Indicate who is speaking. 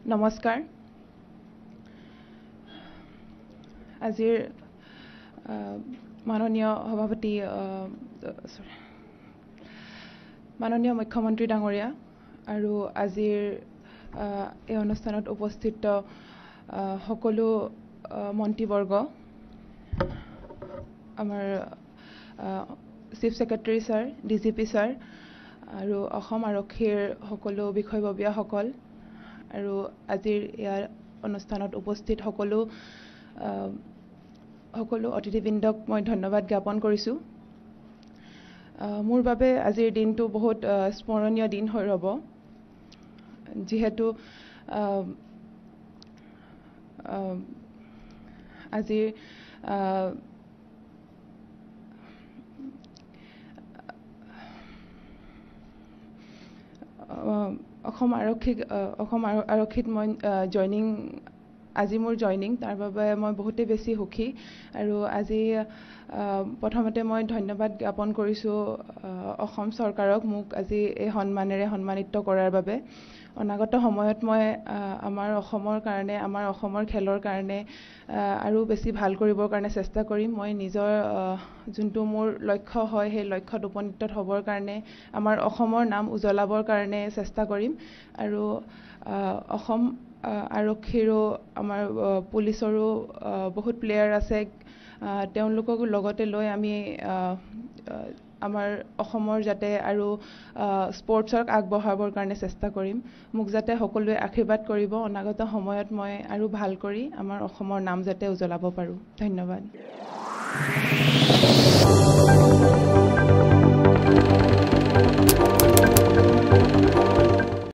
Speaker 1: নমস্কাৰ আজিৰ মাননীয় সভাপতি মাননীয় মুখ্যমন্ত্ৰী ডাঙৰীয়া আৰু আজিৰ এই অনুষ্ঠানত উপস্থিত সকলো মন্ত্ৰীবৰ্গ আমাৰ chief secretary sir Dsp sir আৰু অসম আৰক্ষীৰ সকলো বিষয়ববীয়াসকল আৰু আজিৰ ইয়াৰ অনুষ্ঠানত উপস্থিত সকলো অতিথিবৃন্দক মই ধন্যবাদ জ্ঞাপন কৰিছো মোৰ বাবে আজিৰ দিনটো বহুত স্মৰণীয় দিন হৈ ৰব যেহেতু আজিৰ অসম আৰক্ষীত মই আজি মোৰ জয়নিং তাৰ বাবে মই বহুতে বেছি সুখী আৰু আজি প্ৰথমতে মই ধন্যবাদ জ্ঞাপন কৰিছো অসম চৰকাৰক মোক আজি এই সন্মানেৰে সন্মানিত কৰাৰ বাবে অনাগত সময়ত মই আমাৰ অসমৰ কাৰণে আমাৰ অসমৰ খেলৰ কাৰণে আৰু বেছি ভাল কৰিবৰ কাৰণে চেষ্টা কৰিম মই নিজৰ যোনটো মোৰ লক্ষ্য হয় সেই লক্ষ্যত উপনীত হ'বৰ কাৰণে আমাৰ অসমৰ নাম উজ্বলাবৰ কাৰণে চেষ্টা কৰিম আৰু অসম আৰক্ষীৰো আমাৰ পুলিচৰো বহুত প্লেয়াৰ আছে তেওঁলোকক লগতে লৈ আমি আমাৰ অসমৰ যাতে আৰু স্পৰ্টছক আগবঢ়াবৰ কাৰণে চেষ্টা কৰিম মোক যাতে সকলোৱে আশীৰ্বাদ কৰিব অনাগত সময়ত মই আৰু ভাল কৰি আমাৰ অসমৰ নাম যাতে উজ্বলাব পাৰো ধন্যবাদ